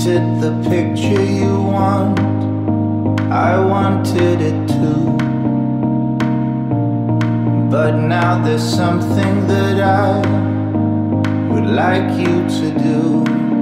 it the picture you want? I wanted it too. But now there's something that I would like you to do.